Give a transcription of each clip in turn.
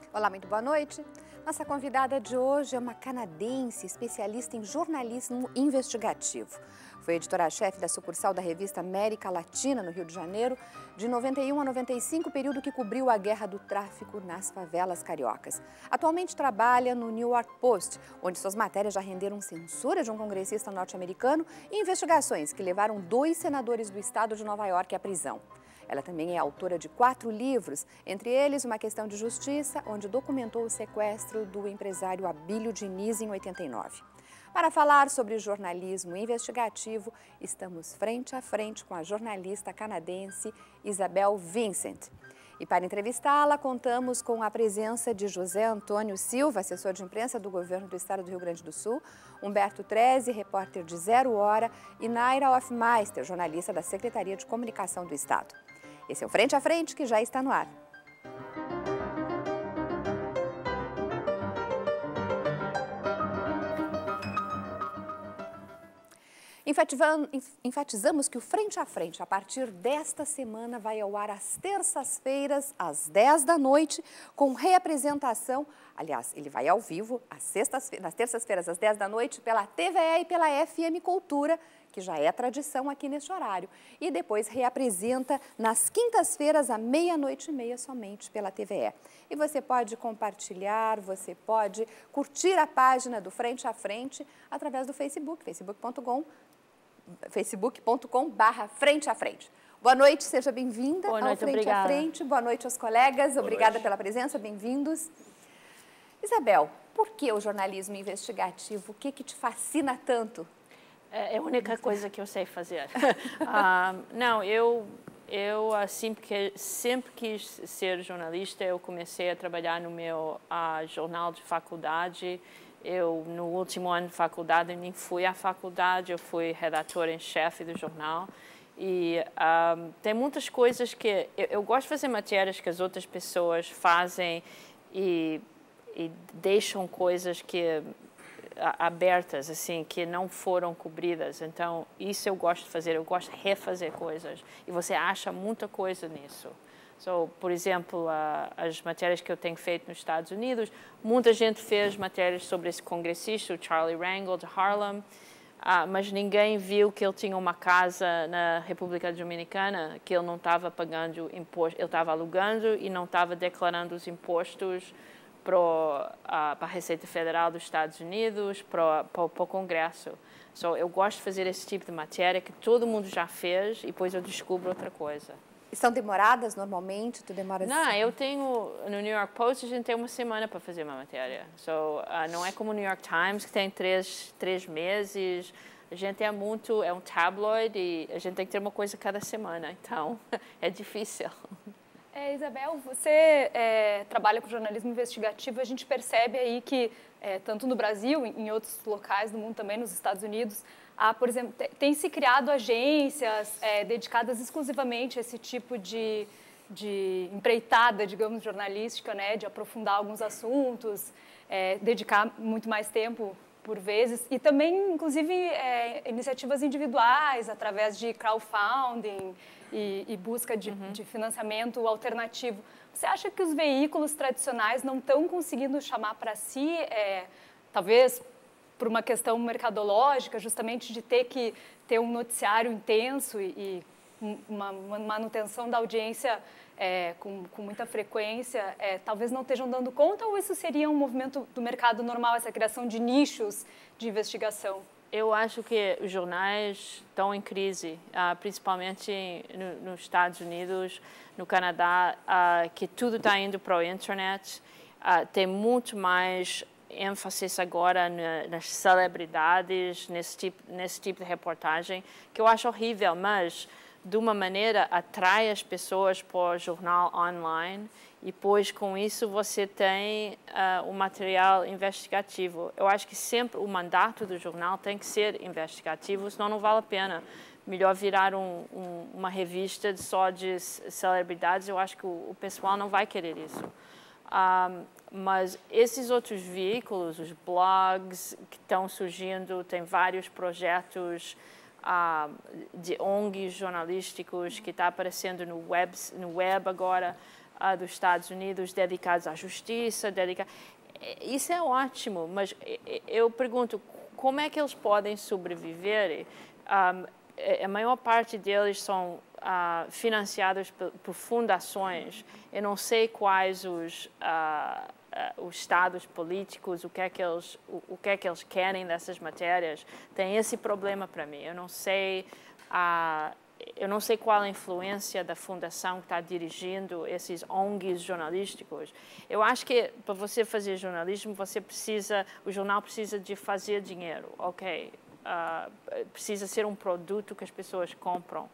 Olá, muito boa noite. Nossa convidada de hoje é uma canadense especialista em jornalismo investigativo. Foi editora-chefe da sucursal da revista América Latina, no Rio de Janeiro, de 91 a 95, período que cobriu a guerra do tráfico nas favelas cariocas. Atualmente trabalha no New York Post, onde suas matérias já renderam censura de um congressista norte-americano e investigações que levaram 2 senadores do estado de Nova York à prisão. Ela também é autora de 4 livros, entre eles Uma Questão de Justiça, onde documentou o sequestro do empresário Abílio Diniz em 89. Para falar sobre jornalismo investigativo, estamos frente a frente com a jornalista canadense Isabel Vincent. E para entrevistá-la, contamos com a presença de José Antônio Silva, assessor de imprensa do governo do estado do Rio Grande do Sul, Humberto Treze, repórter de Zero Hora, e Naira Hofmeister, jornalista da Secretaria de Comunicação do Estado. Esse é o Frente a Frente, que já está no ar. Enfatizamos que o Frente a Frente, a partir desta semana, vai ao ar às terças-feiras, às 10 da noite, com reapresentação. Aliás, ele vai ao vivo nas terças-feiras, às 10 da noite, pela TVE e pela FM Cultura, que já é tradição aqui neste horário. E depois reapresenta nas quintas-feiras, à 00:30, somente pela TVE. E você pode compartilhar, você pode curtir a página do Frente a Frente através do Facebook, facebook.com/Frente a Frente. Boa noite, seja bem-vinda ao Frente obrigada. a Frente. Boa noite aos colegas, obrigada pela presença, bem-vindos. Isabel, por que o jornalismo investigativo? O que te fascina tanto? É a única coisa que eu sei fazer. Não, eu sempre quis ser jornalista. Eu comecei a trabalhar no meu jornal de faculdade. No último ano de faculdade, eu nem fui à faculdade, eu fui redatora em chefe do jornal. E tem muitas coisas que... Eu gosto de fazer matérias que as outras pessoas fazem e deixam coisas que... abertas, assim, que não foram cobridas. Então, isso eu gosto de fazer, eu gosto de refazer coisas. E você acha muita coisa nisso. Por exemplo, as matérias que eu tenho feito nos Estados Unidos, muita gente fez matérias sobre esse congressista, o Charlie Rangel, de Harlem, mas ninguém viu que ele tinha uma casa na República Dominicana, que ele não estava pagando imposto, ele estava alugando e não estava declarando os impostos para a Receita Federal dos Estados Unidos, para o Congresso. Eu gosto de fazer esse tipo de matéria que todo mundo já fez e depois eu descubro outra coisa. São demoradas normalmente? Tu demoras? Não, eu tenho... No New York Post, a gente tem uma semana para fazer uma matéria. Não é como o New York Times, que tem três meses. A gente é um tabloid e a gente tem que ter uma coisa cada semana. Então, é difícil. Isabel, você trabalha com jornalismo investigativo. A gente percebe aí que, tanto no Brasil, em outros locais do mundo também, nos Estados Unidos, por exemplo, tem se criado agências dedicadas exclusivamente a esse tipo de empreitada, digamos, jornalística, né, de aprofundar alguns assuntos, dedicar muito mais tempo por vezes, e também, inclusive, iniciativas individuais, através de crowdfunding e busca de financiamento alternativo. Você acha que os veículos tradicionais não estão conseguindo chamar para si, talvez por uma questão mercadológica, justamente de ter que ter um noticiário intenso e uma manutenção da audiência com muita frequência, talvez não estejam dando conta, ou isso seria um movimento do mercado normal, essa criação de nichos de investigação? Eu acho que os jornais estão em crise, principalmente nos Estados Unidos, no Canadá, que tudo está indo para a internet. Tem muito mais ênfase agora nas celebridades, nesse tipo de reportagem, que eu acho horrível, mas de uma maneira atrai as pessoas para o jornal online e depois com isso você tem o material investigativo. Eu acho que sempre o mandato do jornal tem que ser investigativo, senão não vale a pena. Melhor virar uma revista só de celebridades, eu acho que o pessoal não vai querer isso. Mas esses outros veículos, os blogs que estão surgindo, tem vários projetos de ONGs jornalísticos que está aparecendo no web agora. dos Estados Unidos dedicados à justiça, isso é ótimo, mas eu pergunto, como é que eles podem sobreviver? A maior parte deles são financiados por fundações. Eu não sei quais os estados políticos, o que é que eles querem dessas matérias. Tem esse problema para mim. Eu não sei qual a influência da fundação que está dirigindo esses ONGs jornalísticos. Eu acho que para você fazer jornalismo, o jornal precisa de fazer dinheiro, ok? Precisa ser um produto que as pessoas compram.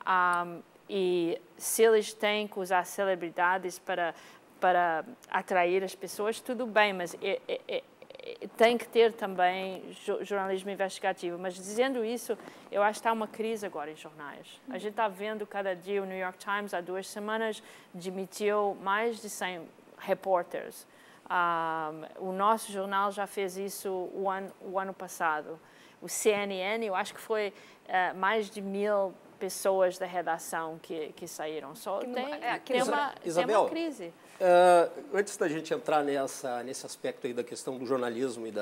E se eles têm que usar celebridades para atrair as pessoas, tudo bem, mas tem que ter também jornalismo investigativo. Mas dizendo isso, eu acho que está uma crise agora em jornais. A gente está vendo cada dia, o New York Times, há 2 semanas, demitiu mais de 100 repórteres. O nosso jornal já fez isso o ano passado. O CNN, eu acho que foi mais de 1000 pessoas da redação que saíram. Tem uma crise. Antes da gente entrar nesse aspecto aí da questão do jornalismo e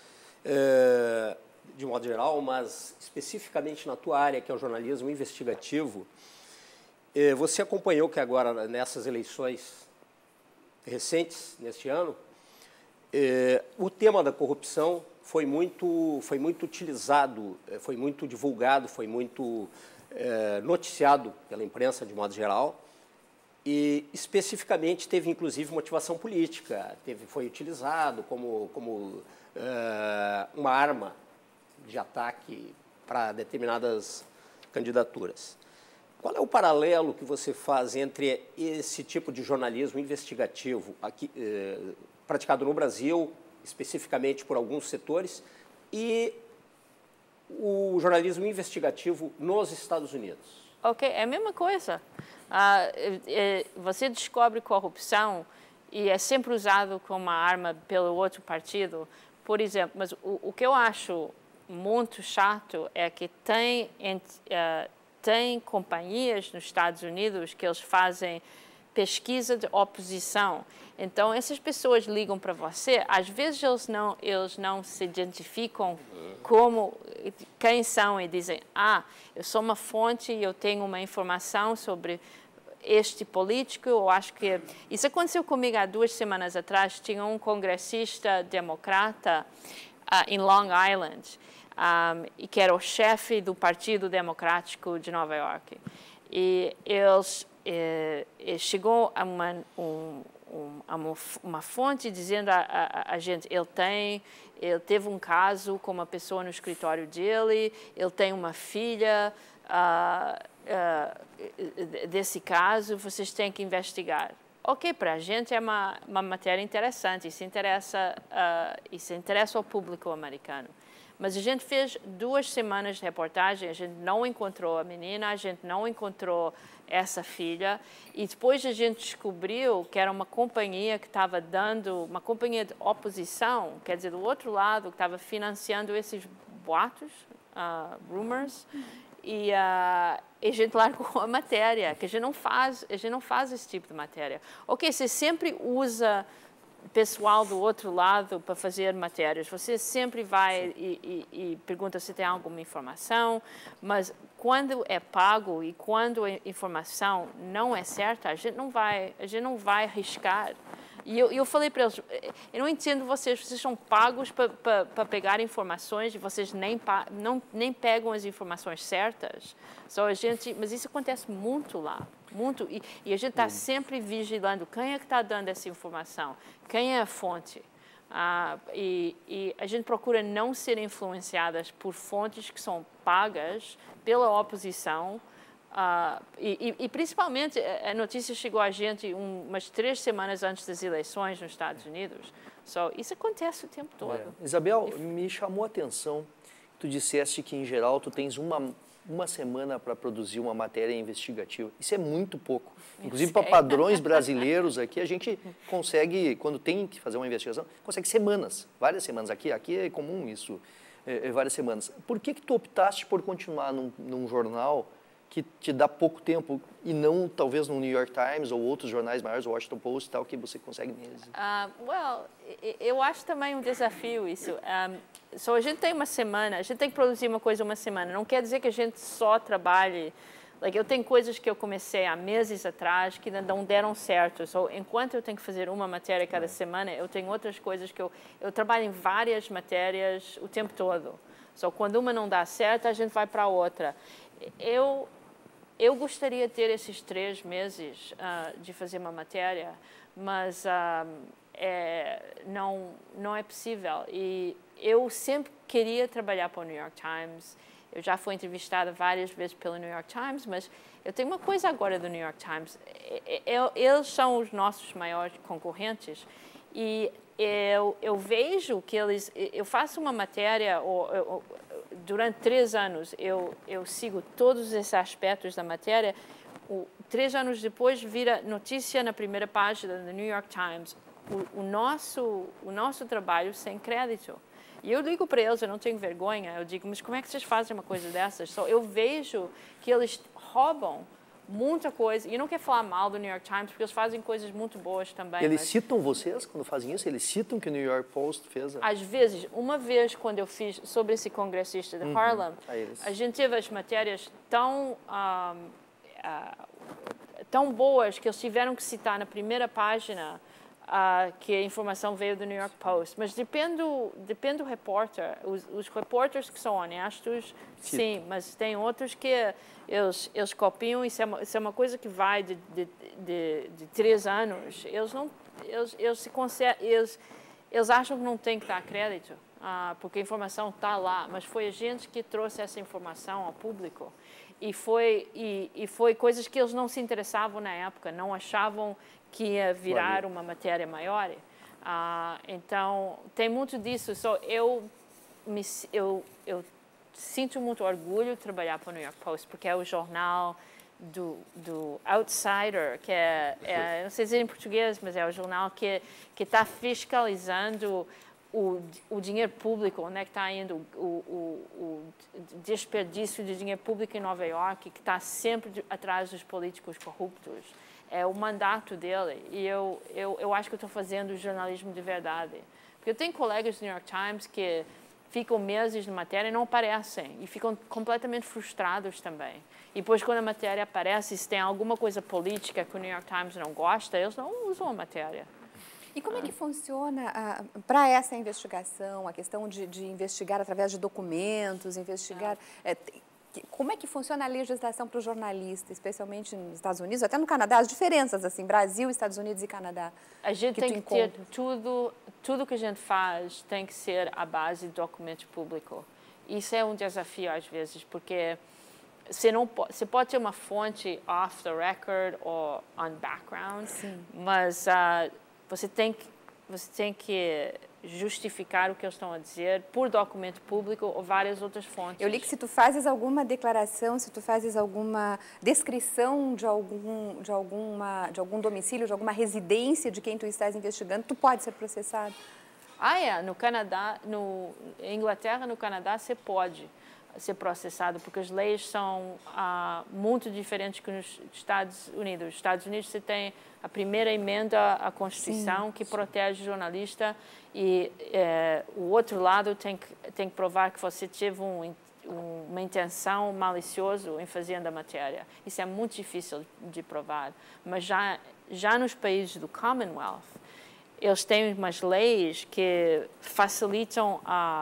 de modo geral, mas especificamente na tua área, que é o jornalismo investigativo, você acompanhou que agora, nessas eleições recentes, neste ano, o tema da corrupção foi muito utilizado, foi muito divulgado, foi muito noticiado pela imprensa de modo geral e especificamente teve inclusive motivação política, foi utilizado como uma arma de ataque para determinadas candidaturas. Qual é o paralelo que você faz entre esse tipo de jornalismo investigativo aqui, praticado no Brasil, especificamente por alguns setores, e o jornalismo investigativo nos Estados Unidos? Ok, é a mesma coisa. Você descobre corrupção e é sempre usado como uma arma pelo outro partido, por exemplo. Mas o que eu acho muito chato é que tem companhias nos Estados Unidos que eles fazem pesquisa de oposição. Então, essas pessoas ligam para você, às vezes eles não se identificam como quem são e dizem, eu sou uma fonte e eu tenho uma informação sobre este político. Eu acho que isso aconteceu comigo há 2 semanas atrás. Tinha um congressista democrata em Long Island, e que era o chefe do Partido Democrático de Nova York. E chegou a uma fonte dizendo a gente, ele teve um caso com uma pessoa no escritório dele, ele tem uma filha desse caso, vocês têm que investigar. Ok, para a gente é uma matéria interessante, isso interessa ao público americano. Mas a gente fez 2 semanas de reportagem, a gente não encontrou a menina, a gente não encontrou essa filha, e depois a gente descobriu que era uma companhia que estava uma companhia de oposição, quer dizer, do outro lado, que estava financiando esses boatos, rumors, e a gente largou a matéria, que a gente não faz esse tipo de matéria. Ok, você sempre usa pessoal do outro lado para fazer matérias. Você sempre vai e pergunta se tem alguma informação, mas quando é pago e quando a informação não é certa, a gente não vai arriscar. E eu falei para eles, eu não entendo vocês são pagos para pegar informações e vocês nem pegam as informações certas. Mas isso acontece muito lá. Muito, e a gente está sempre vigilando quem é que está dando essa informação, quem é a fonte. E a gente procura não ser influenciadas por fontes que são pagas pela oposição. E principalmente, a notícia chegou a gente umas 3 semanas antes das eleições nos Estados Unidos. Isso acontece o tempo todo. Isabel, me chamou a atenção, tu disseste que, em geral, tu tens uma semana para produzir uma matéria investigativa. Isso é muito pouco. Inclusive, para padrões brasileiros aqui, a gente consegue, quando tem que fazer uma investigação, consegue semanas, várias semanas. Aqui é comum isso, várias semanas. Por que tu optaste por continuar num jornal que te dá pouco tempo e não talvez no New York Times ou outros jornais maiores, o Washington Post e tal, que você consegue meses? Eu acho também um desafio isso. A gente tem uma semana, a gente tem que produzir uma coisa uma semana. Não quer dizer que a gente só trabalhe. Eu tenho coisas que eu comecei há meses atrás que não deram certo. Enquanto eu tenho que fazer uma matéria cada semana, eu tenho outras coisas que eu trabalho em várias matérias o tempo todo. Quando uma não dá certo, a gente vai para outra. Eu gostaria de ter esses 3 meses de fazer uma matéria, mas não é possível. E eu sempre queria trabalhar para o New York Times. Eu já fui entrevistada várias vezes pelo New York Times, mas eu tenho uma coisa agora do New York Times. Eles são os nossos maiores concorrentes e eu vejo que eles... Eu faço uma matéria... Durante 3 anos, eu sigo todos esses aspectos da matéria. 3 anos depois, vira notícia na primeira página do New York Times. O nosso trabalho sem crédito. E eu digo para eles, eu não tenho vergonha, eu digo, mas como é que vocês fazem uma coisa dessas? Eu vejo que eles roubam muita coisa. E eu não quero falar mal do New York Times, porque eles fazem coisas muito boas também. Eles citam vocês quando fazem isso? Eles citam que o New York Post fez? Às vezes, uma vez quando eu fiz sobre esse congressista de Harlem, a gente teve as matérias tão boas que eles tiveram que citar na primeira página que a informação veio do New York Post. Mas depende do repórter. Os repórteres que são honestos, sim, mas tem outros que eles copiam. Isso é uma coisa que vai de 3 anos. Eles acham que não tem que dar crédito, porque a informação está lá. Mas foi a gente que trouxe essa informação ao público. E foi coisas que eles não se interessavam na época, não achavam que ia virar uma matéria maior. Então, tem muito disso. Eu sinto muito orgulho de trabalhar para o New York Post, porque é o jornal do outsider, que não sei dizer em português, mas é o jornal que está fiscalizando o dinheiro público, onde é que está indo o desperdício de dinheiro público em Nova York, que está sempre atrás dos políticos corruptos. É o mandato dele. E eu acho que eu estou fazendo jornalismo de verdade. Porque eu tenho colegas do New York Times que ficam meses na matéria e não aparecem. E ficam completamente frustrados também. E depois, quando a matéria aparece, se tem alguma coisa política que o New York Times não gosta, eles não usam a matéria. E como é que funciona para essa investigação, a questão de investigar através de documentos, investigar... Como é que funciona a legislação para o jornalista, especialmente nos Estados Unidos, até no Canadá, as diferenças, assim, Brasil, Estados Unidos e Canadá? A gente tem que ter tudo que a gente faz tem que ser à base de documento público. Isso é um desafio às vezes, porque você pode ter uma fonte off the record ou on background, sim, mas você tem que justificar o que eles estão a dizer por documento público ou várias outras fontes. Eu li que se tu fazes alguma declaração, se tu fazes alguma descrição de algum domicílio, de alguma residência de quem tu estás investigando, tu pode ser processado. No Canadá, em Inglaterra, no Canadá, você pode ser processado, porque as leis são muito diferentes que nos Estados Unidos. Nos Estados Unidos você tem a primeira emenda à Constituição, sim, que protege o jornalista, e o outro lado tem que provar que você teve uma intenção maliciosa em fazendo a matéria. Isso é muito difícil de provar. Mas já nos países do Commonwealth, eles têm umas leis que facilitam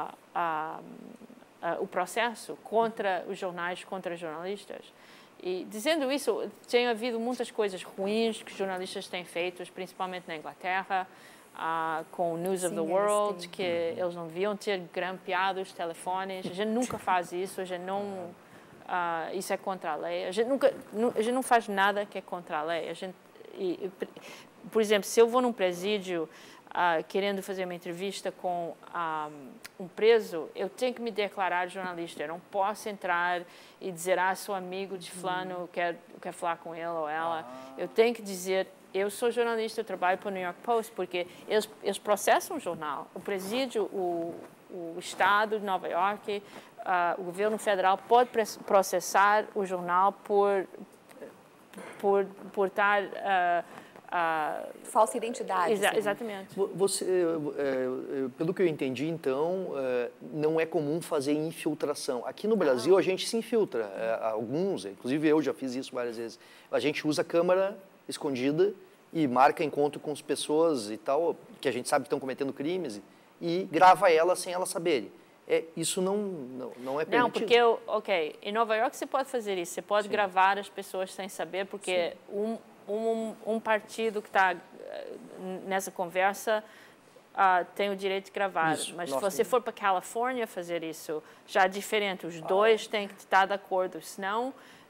o processo contra os jornais, contra os jornalistas. E, dizendo isso, tem havido muitas coisas ruins que os jornalistas têm feito, principalmente na Inglaterra, com o News of the World, que eles não deviam ter grampeado os telefones. A gente nunca faz isso, a gente não... isso é contra a lei. A gente não faz nada que é contra a lei. Por exemplo, se eu vou num presídio querendo fazer uma entrevista com um preso, eu tenho que me declarar jornalista. Eu não posso entrar e dizer, sou amigo de fulano, quero falar com ele ou ela. Eu tenho que dizer, eu sou jornalista, eu trabalho para o New York Post, porque eles processam o jornal. O presídio, o Estado de Nova York o governo federal pode processar o jornal por estar... falsa identidade. Exatamente. Você, pelo que eu entendi, então, não é comum fazer infiltração. Aqui no Brasil, a gente se infiltra. Alguns, inclusive eu já fiz isso várias vezes. A gente usa câmera escondida e marca encontro com as pessoas e tal, que a gente sabe que estão cometendo crimes, e grava elas sem elas saberem. Isso não é permitido. Não, porque, em Nova York você pode fazer isso. Você pode gravar as pessoas sem saber, porque um partido que está nessa conversa tem o direito de gravar. Mas se você for para a Califórnia fazer isso, já é diferente. Os dois têm que estar de acordo, senão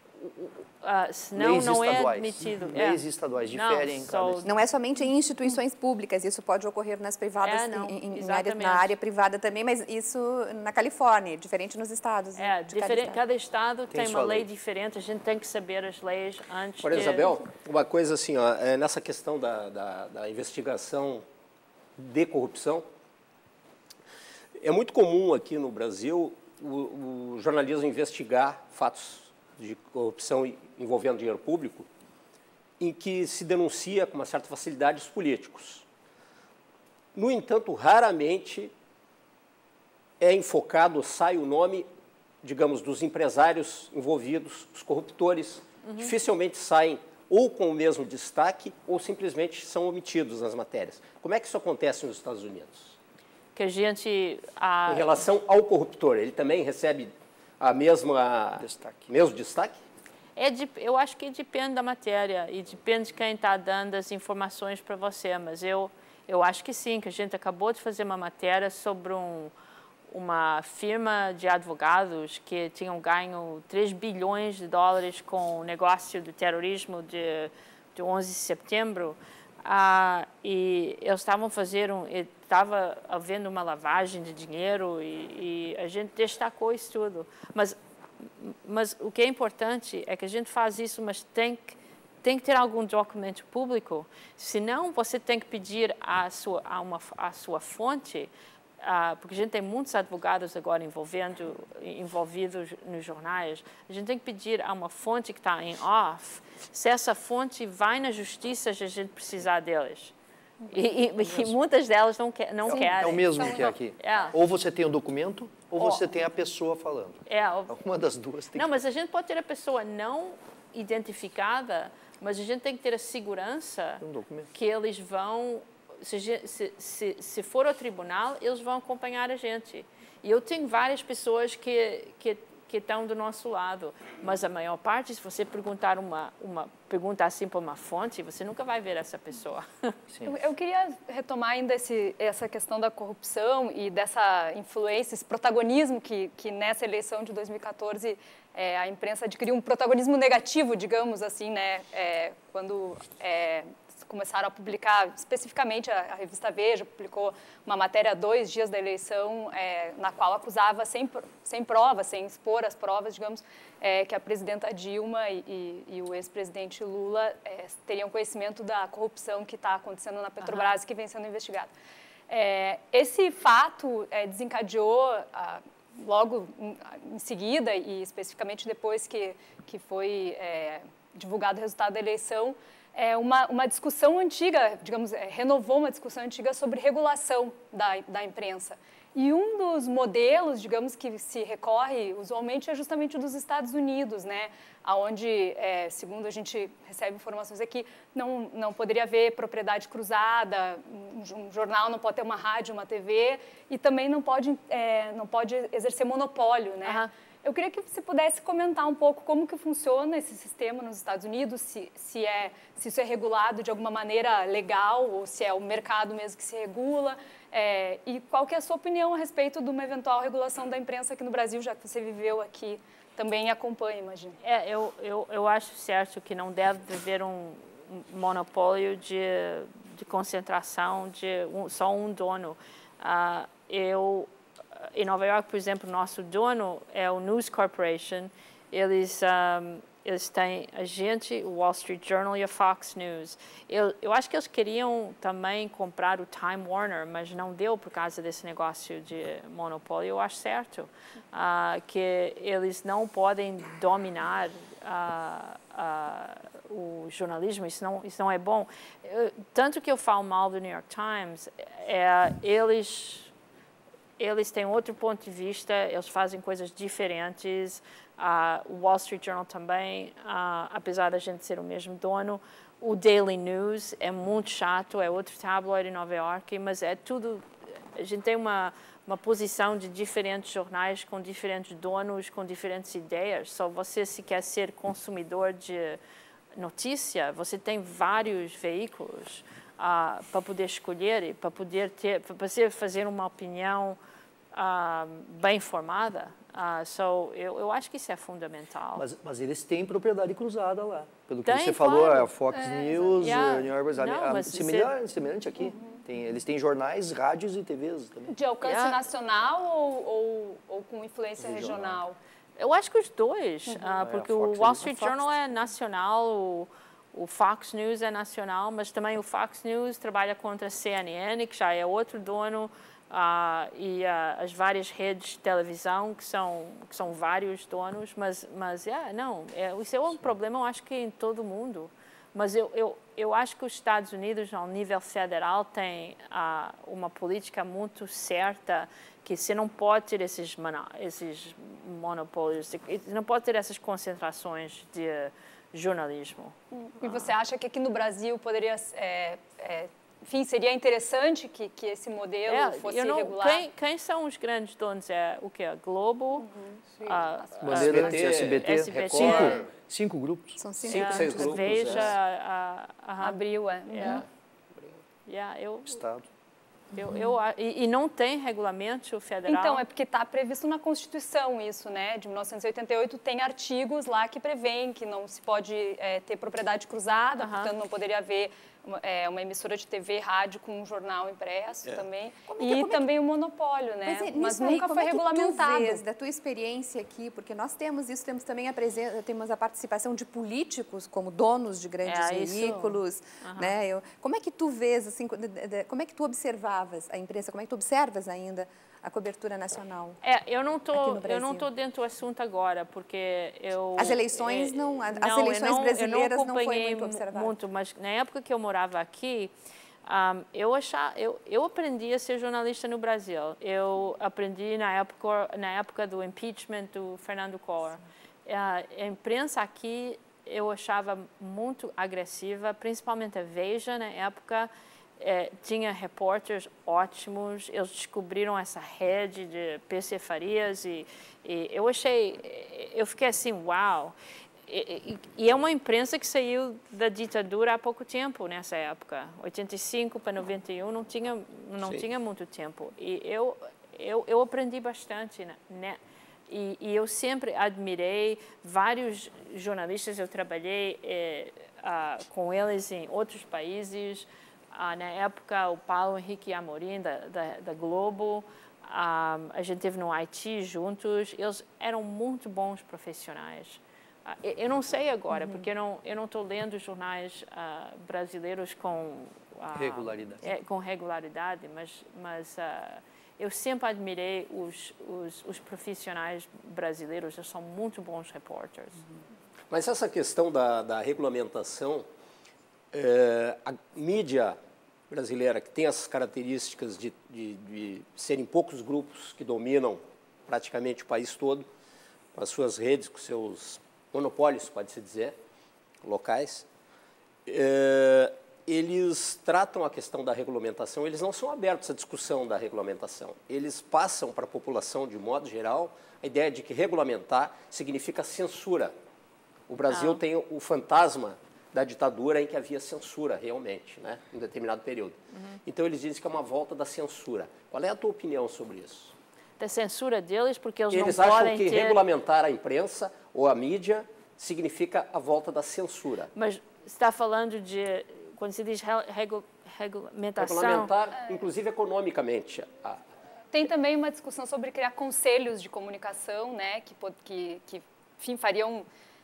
não é admitido. Leis estaduais diferem. Não é somente em instituições públicas, isso pode ocorrer nas privadas, na área privada também, mas isso na Califórnia, diferente nos estados. Cada estado tem uma lei diferente, a gente tem que saber as leis antes. Por Isabel, uma coisa assim, nessa questão da investigação de corrupção, é muito comum aqui no Brasil o jornalismo investigar fatos de corrupção envolvendo dinheiro público, em que se denuncia com uma certa facilidade os políticos. No entanto, raramente é enfocado, sai o nome, digamos, dos empresários envolvidos, os corruptores, dificilmente saem ou com o mesmo destaque ou simplesmente são omitidos nas matérias. Como é que isso acontece nos Estados Unidos? Que a gente... Em relação ao corruptor, ele também recebe mesmo destaque? Eu acho que depende da matéria e depende de quem está dando as informações para você, mas eu acho que sim, que a gente acabou de fazer uma matéria sobre uma firma de advogados que tinham ganho 3 bilhões de dólares com o negócio do terrorismo de 11 de setembro, e eles estava havendo uma lavagem de dinheiro e a gente destacou isso tudo. Mas o que é importante é que a gente faz isso, mas tem que ter algum documento público, senão você tem que pedir a sua fonte, porque a gente tem muitos advogados agora envolvidos nos jornais, a gente tem que pedir a uma fonte que está em off, se essa fonte vai na justiça, a gente precisar deles. E muitas delas não querem. É o mesmo que aqui. Ou você tem o documento, ou você tem a pessoa falando. Uma das duas tem mas a gente pode ter a pessoa não identificada, mas a gente tem que ter a segurança que eles vão... Se for ao tribunal, eles vão acompanhar a gente. E eu tenho várias pessoas que estão do nosso lado, mas a maior parte, se você perguntar uma pergunta assim para uma fonte, você nunca vai ver essa pessoa. Eu queria retomar ainda essa questão da corrupção e dessa influência, esse protagonismo que nessa eleição de 2014 a imprensa adquiriu um protagonismo negativo, digamos assim, né? Quando começaram a publicar, especificamente a revista Veja publicou uma matéria 2 dias da eleição, na qual acusava sem provas, sem expor as provas, digamos, que a presidenta Dilma e o ex-presidente Lula teriam conhecimento da corrupção que está acontecendo na Petrobras e que vem sendo investigada. Esse fato desencadeou, logo em seguida, e especificamente depois que foi divulgado o resultado da eleição, uma discussão antiga, digamos, renovou uma discussão antiga sobre regulação da imprensa. E um dos modelos, digamos, que se recorre usualmente é justamente o dos Estados Unidos, né? Onde, segundo a gente recebe informações aqui, não poderia haver propriedade cruzada, um jornal não pode ter uma rádio, uma TV, e também não pode exercer monopólio, né? Eu queria que você pudesse comentar um pouco como que funciona esse sistema nos Estados Unidos, se isso é regulado de alguma maneira legal ou se é o mercado mesmo que se regula, e qual que é a sua opinião a respeito de uma eventual regulação da imprensa aqui no Brasil, já que você viveu aqui, também acompanha, imagino. Eu acho certo que não deve haver um monopólio de concentração de só um dono. Em Nova York, por exemplo, nosso dono é o News Corporation. Eles eles têm a gente, o Wall Street Journal e a Fox News. Eu acho que eles queriam também comprar o Time Warner, mas não deu por causa desse negócio de monopólio. Eu acho certo que eles não podem dominar o jornalismo, isso não é bom. Tanto que eu falo mal do New York Times, eles têm outro ponto de vista, eles fazem coisas diferentes. O Wall Street Journal também, apesar da gente ser o mesmo dono. O Daily News é muito chato, é outro tabloide em Nova York, mas é tudo... A gente tem uma posição de diferentes jornais com diferentes donos, com diferentes ideias. Só você, se quer ser consumidor de notícia, você tem vários veículos para poder escolher e para poder fazer uma opinião bem formada. Eu acho que isso é fundamental. Mas eles têm propriedade cruzada lá. Pelo que Tem, você falou, claro. a Fox News, New York Times, semelhante aqui. Eles têm jornais, rádios e TVs também. De alcance nacional ou com influência regional? Eu acho que os dois, porque o Wall Street Journal é nacional, o Fox News é nacional, mas também o Fox News trabalha contra a CNN, que já é outro dono, e as várias redes de televisão, que são vários donos, mas isso é um problema, eu acho que em todo o mundo. Mas eu acho que os Estados Unidos, ao nível federal, têm uma política muito certa, que você não pode ter esses monopólios, não pode ter essas concentrações de jornalismo. E você acha que aqui no Brasil poderia... enfim, seria interessante que esse modelo fosse regular? Quem são os grandes donos? É o quê? A Globo, SBT, Record. Cinco grupos. São 6 grupos. Veja, Abril, Estado. E não tem regulamento federal? Então, é porque está previsto na Constituição isso, né? De 1988, tem artigos lá que prevêem que não se pode ter propriedade cruzada, portanto, não poderia haver uma emissora de TV, rádio com um jornal impresso também. Também o monopólio, né? Mas nunca foi regulamentado. Tu vês, da tua experiência aqui, porque nós temos isso, temos também temos a participação de políticos como donos de grandes veículos, né? Como é que tu vês, assim, como é que tu observavas a imprensa, como é que tu observas ainda a cobertura nacional? Eu não tô dentro do assunto agora, porque as eleições as eleições brasileiras não foi muito observado. Mas na época que eu morava aqui, eu aprendi a ser jornalista no Brasil. Eu aprendi na época do impeachment do Fernando Collor. A imprensa aqui eu achava muito agressiva, principalmente a Veja na época. Tinha repórteres ótimos, eles descobriram essa rede de PC Farias e eu fiquei assim, uau! E é uma imprensa que saiu da ditadura há pouco tempo nessa época, 85 para 91, não tinha muito tempo. E eu aprendi bastante, né? E eu sempre admirei vários jornalistas, eu trabalhei com eles em outros países. Na época, o Paulo Henrique Amorim, da Globo, a gente esteve no Haiti juntos, eles eram muito bons profissionais. Eu não sei agora, porque eu não estou lendo jornais brasileiros com regularidade, mas eu sempre admirei os profissionais brasileiros, eles são muito bons repórteres. Mas essa questão da regulamentação, a mídia brasileira, que tem essas características de serem poucos grupos que dominam praticamente o país todo, com as suas redes, com seus monopólios, pode-se dizer, locais, eles tratam a questão da regulamentação, eles não são abertos à discussão da regulamentação. Eles passam para a população, de modo geral, a ideia de que regulamentar significa censura. O Brasil tem o fantasma da ditadura em que havia censura, realmente, né, em um determinado período. Então, eles dizem que é uma volta da censura. Qual é a tua opinião sobre isso? Da censura deles, porque eles não acham podem que regulamentar a imprensa ou a mídia significa a volta da censura. Mas você está falando de, quando se diz regulamentação... Regulamentar, inclusive economicamente. Tem também uma discussão sobre criar conselhos de comunicação, né, que enfim, fariam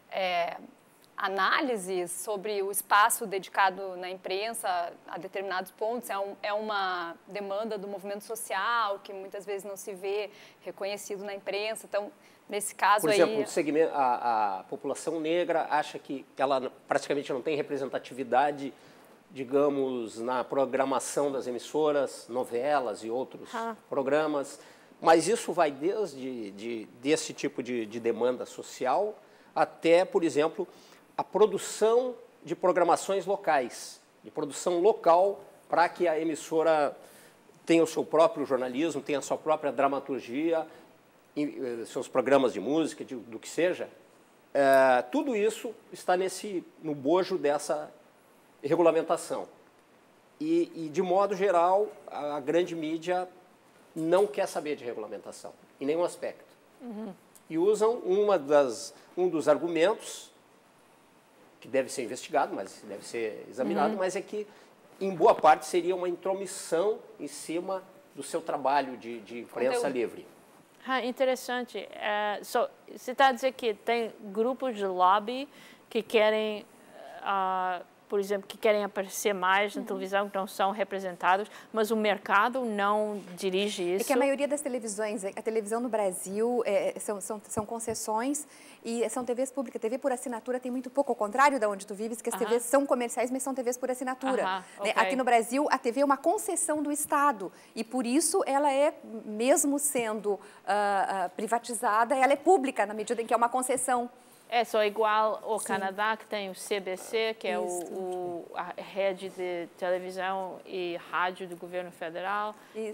análises sobre o espaço dedicado na imprensa a determinados pontos. É uma demanda do movimento social que muitas vezes não se vê reconhecido na imprensa. Então, nesse caso aí... Por exemplo, aí... o segmento, a população negra acha que ela praticamente não tem representatividade, digamos, na programação das emissoras, novelas e outros programas. Mas isso vai desde desse tipo de demanda social até, por exemplo, a produção de programações locais, de produção local, para que a emissora tenha o seu próprio jornalismo, tenha a sua própria dramaturgia, seus programas de música, do que seja. Tudo isso está no bojo dessa regulamentação. E, de modo geral, a grande mídia não quer saber de regulamentação, em nenhum aspecto. E usam um dos argumentos, que deve ser investigado, mas deve ser examinado, mas é que, em boa parte, seria uma intromissão em cima do seu trabalho de imprensa livre. Interessante. Você está a dizer que tem grupos de lobby que querem, por exemplo, que querem aparecer mais na televisão, que não são representados, mas o mercado não dirige isso? É que a maioria das televisões, a televisão no Brasil são concessões e são TVs públicas. TV por assinatura tem muito pouco, ao contrário de onde tu vives, que as TVs são comerciais, mas são TVs por assinatura. Okay. Aqui no Brasil, a TV é uma concessão do Estado e, por isso, ela é, mesmo sendo privatizada, ela é pública na medida em que é uma concessão. Só igual o Canadá, que tem o CBC, que é a rede de televisão e rádio do governo federal.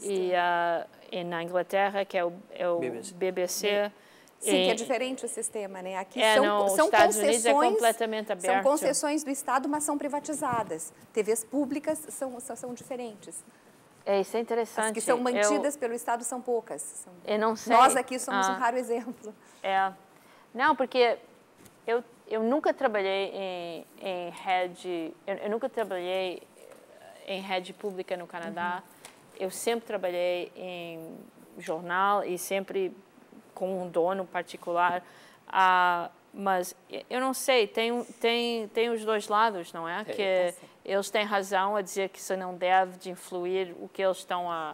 E na Inglaterra, que é o BBC. Sim, que é diferente o sistema, né? Aqui nos Estados Unidos é completamente aberto. São concessões do Estado, mas são privatizadas. TVs públicas são diferentes. Isso é interessante. As que são mantidas pelo Estado são poucas. Eu não sei. Nós aqui somos um raro exemplo. Não, porque eu nunca trabalhei em rede, eu nunca trabalhei em rede pública no Canadá. Eu sempre trabalhei em jornal e sempre com um dono particular. Mas eu não sei, tem os dois lados, não é? Que eles têm razão a dizer que isso não deve de influir o que eles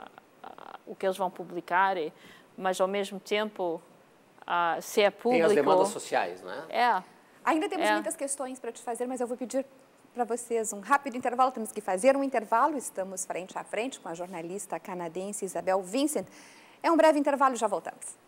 o que eles vão publicar, mas ao mesmo tempo se é público... Tem as demandas sociais, não é? Ainda temos muitas questões para te fazer, mas eu vou pedir para vocês um rápido intervalo. Temos que fazer um intervalo. Estamos frente a frente com a jornalista canadense Isabel Vincent. É um breve intervalo e já voltamos.